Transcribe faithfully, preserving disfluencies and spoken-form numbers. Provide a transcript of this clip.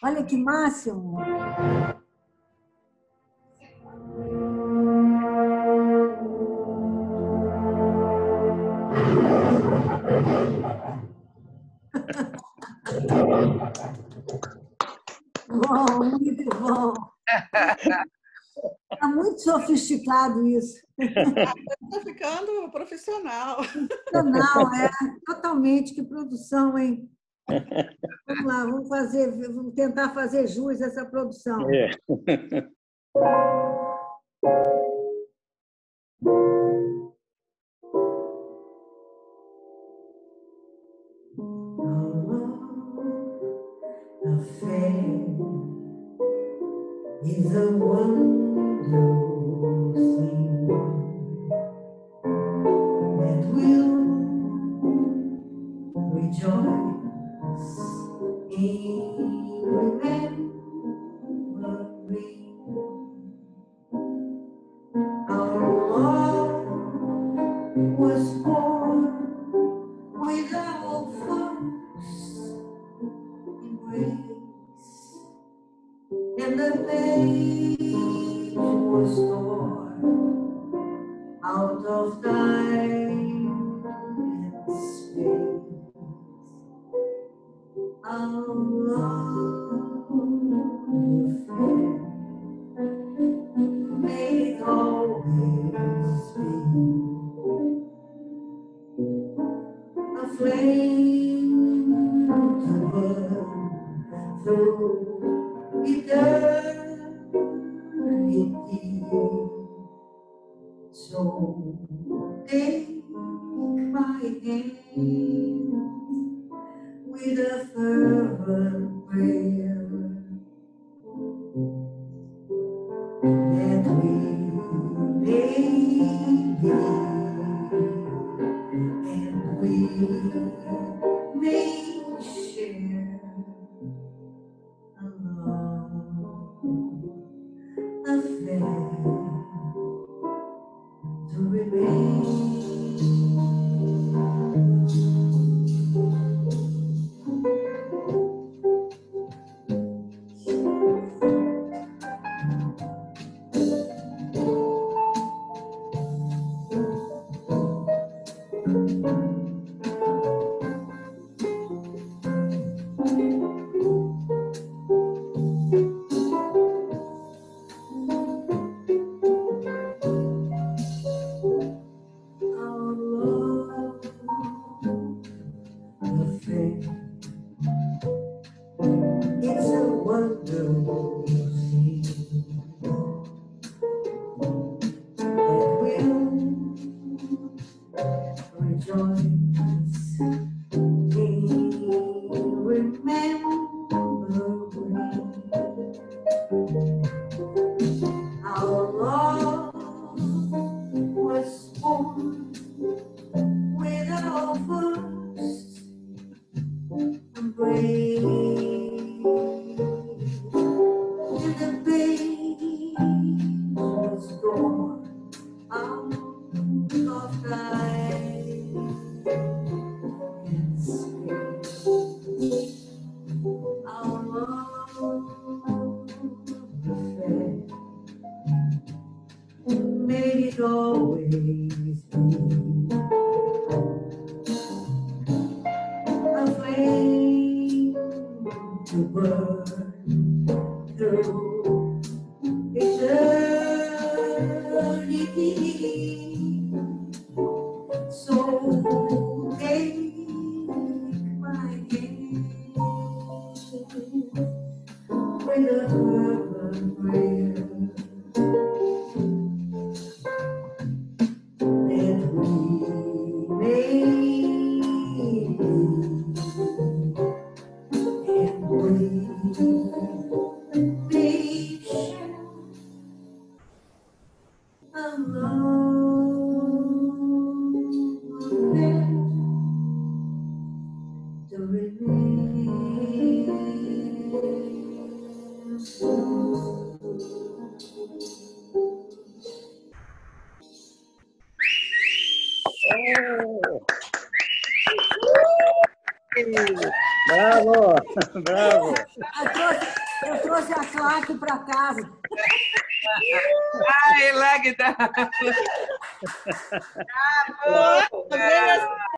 Olha que máximo! Bom, muito bom. Está muito sofisticado isso. Está ficando profissional. Profissional, é. Totalmente. Que produção, hein? Vamos lá, vamos fazer, vamos tentar fazer jus a essa produção. É. A fé is a wonderful thing that will rejoice in remembering our Lord was born without first embrace, and the babe was torn out of time and space. Our love affair may it always be a flame to burn through eternity. So take my hand with a fervent prayer that we may live and we may share a love affair to remain. Our love affair, it's a wonderful thing that will rejoice in remembering our love was born without first embrace, and the babe was born out of time and space. Our love affair may it always be a flame to burn through eternity. So take my hand with a fervent prayer that we may live and we may share a love affair to remain. Oh. Bravo! Bravo! Eu trouxe, eu trouxe a claque para casa. Ai, Lagda! Boa, bem assim.